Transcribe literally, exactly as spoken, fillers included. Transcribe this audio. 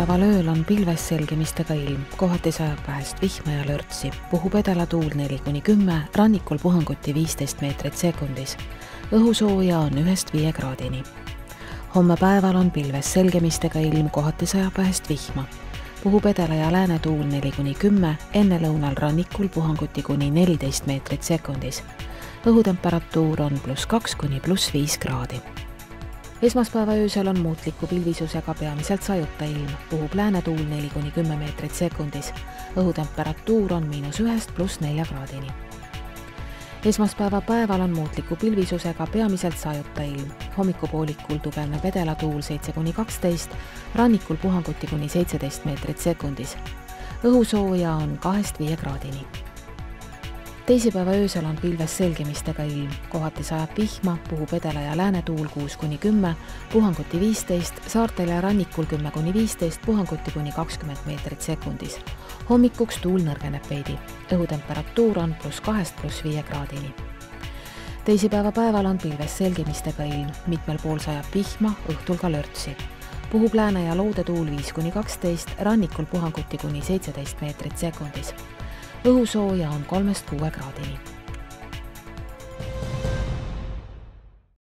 esmaspäeval ööl on pilves selgimistega ilm, kohati sajab vähest vihma ja lörtsi, puhub edalatuul neli kuni kümme, rannikul puhanguti viisteist meetrit sekundis. Õhusooja on ühest viie kraadini. Homme päeval on pilves selgimistega ilm, kohati sajab vähest vihma. Puhub edela ja lääne tuul neli kuni kümme, enne lõunal rannikul puhanguti kuni neliteist meetrit sekundis. Õhutemperatuur on pluss kaks kuni pluss viis kraadi. Esmaspäeva öösel on muutliku pilvisusega peamiselt sajuta ilm, puhub lääne tuul neli kuni kümme meetrit sekundis. Õhutemperatuur on miinus ühest pluss nelja kraadini. Esmaspäeva päeval on muutliku pilvisusega peamiselt sajuta ilm. Hommikupoolikul tugevneb edelatuul seitse kuni kaksteist, rannikul puhanguti kuni seitseteist meetrit sekundis. Õhusooja on kahest viie kraadini. Teisipäeva öösel on pilves selgimistega ilm, kohati sajab vihma, puhub edela ja lääne tuul kuus kuni kümme, puhanguti viisteist, saartel ja rannikul kümme kuni viisteist, puhanguti kuni kakskümmend meetrit sekundis. Hommikuks tuul nõrgeneb veidi. Õhutemperatuur on pluss kahest pluss viie kraadini. Teisipäeva päeval on pilves selgimistega ilm, mitmel pool sajab vihma, õhtul ka lörtsi. Puhub lääne ja loode tuul viis kuni kaksteist, rannikul puhanguti kuni seitseteist meetrit sekundis. Õhusooja on kolmest kuue kraadini.